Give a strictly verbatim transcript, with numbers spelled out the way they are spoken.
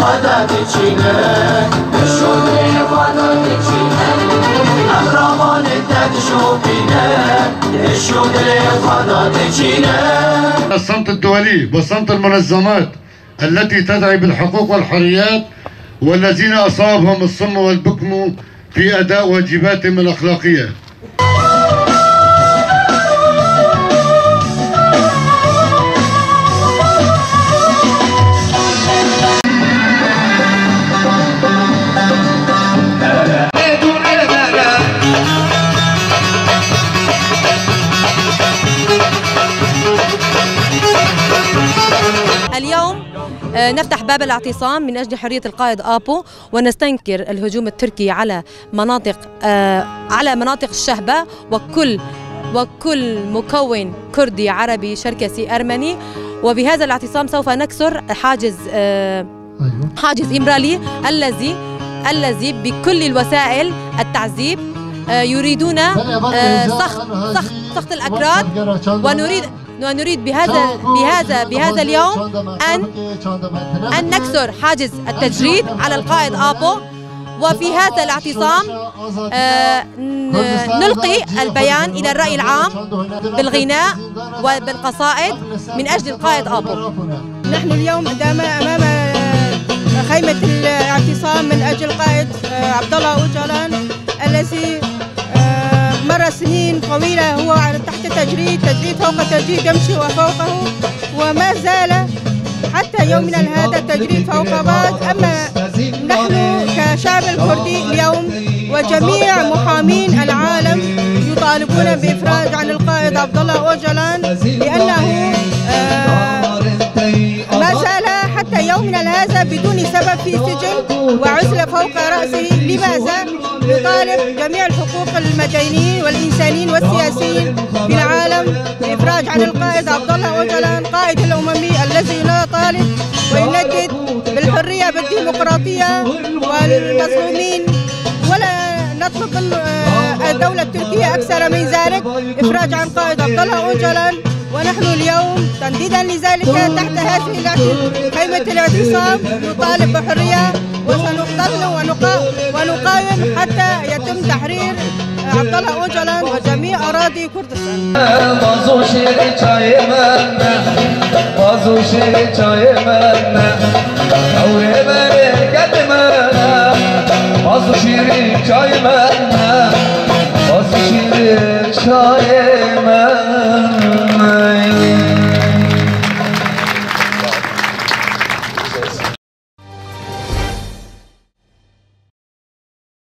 خدا بچینه شده خدا بچینه اقرامان تدشو بینه شده خدا بچینه. الصمت الدولي وصمت المنظمات التي تدعي بالحقوق والحريات والذين أصابهم الصم والبكم في أداء واجباتهم الأخلاقية. اليوم نفتح باب الاعتصام من أجل حرية القائد آبو ونستنكر الهجوم التركي على مناطق على مناطق الشهبة وكل وكل مكون كردي عربي شركسي أرمني. وبهذا الاعتصام سوف نكسر حاجز حاجز إمرالي الذي الذي بكل الوسائل التعذيب يريدون سخط سخط سخط الأكراد. ونريد ونريد بهذا بهذا بهذا اليوم أن أن نكسر حاجز التجريد على القائد آبو. وفي هذا الاعتصام نلقي البيان إلى الرأي العام بالغناء وبالقصائد من أجل القائد آبو. نحن اليوم أمام خيمة الاعتصام من أجل القائد عبد الله أوجلان الذي مر سنين طويلة هو تحت تجريد تجريد فوق تجريد يمشي وفوقه وما زال حتى يومنا هذا تجريد فوق بعض. أما نحن كشعب الكردي اليوم وجميع محامين العالم يطالبون بإفراج عن القائد عبد الله أوجلان لأنه ما زال حتى يومنا هذا بدون سبب في سجن وعزل فوق رأسه. لماذا؟ يطالب جميع الحقوق المدنيين والإنسانيين والسياسيين في العالم بإفراج عن القائد عبد الله أوجلان قائد الأممي الذي لا يطالب ويندد بالحرية بالديمقراطية والمظلومين. ولا نطلب من الدولة التركية أكثر من ذلك إفراج عن قائد عبد الله أوجلان. ونحن اليوم تنديدا لذلك تحت هذه خيمة الاعتصام نطالب بحرية وسنظل ونقاوم حتى يتم تحرير عبد الله أوجلان وجميع أراضي كردستان.